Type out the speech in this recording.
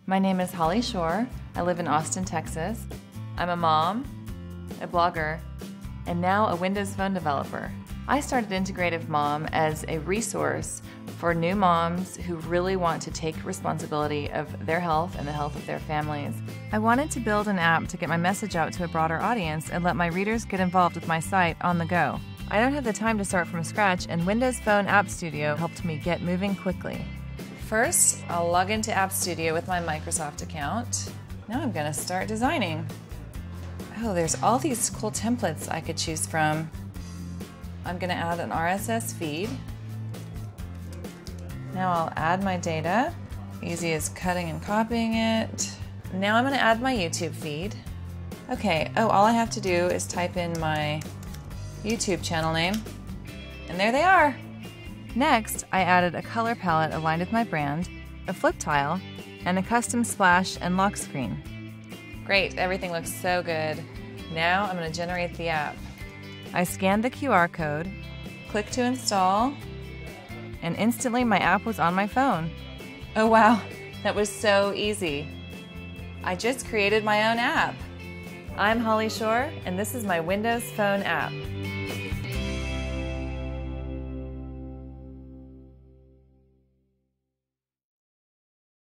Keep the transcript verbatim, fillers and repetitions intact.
My name is Holly Shore. I live in Austin, Texas. I'm a mom, a blogger, and now a Windows Phone developer. I started Integrative Mom as a resource for new moms who really want to take responsibility of their health and the health of their families. I wanted to build an app to get my message out to a broader audience and let my readers get involved with my site on the go. I don't have the time to start from scratch, and Windows Phone App Studio helped me get moving quickly. First, I'll log into App Studio with my Microsoft account. Now I'm going to start designing. Oh, there's all these cool templates I could choose from. I'm going to add an R S S feed. Now I'll add my data. Easy as cutting and copying it. Now I'm going to add my YouTube feed. Okay, oh, all I have to do is type in my YouTube channel name, and there they are. Next, I added a color palette aligned with my brand, a flip tile, and a custom splash and lock screen. Great, everything looks so good. Now I'm going to generate the app. I scanned the Q R code, click to install, and instantly my app was on my phone. Oh wow, that was so easy. I just created my own app. I'm Holly Shore, and this is my Windows Phone app.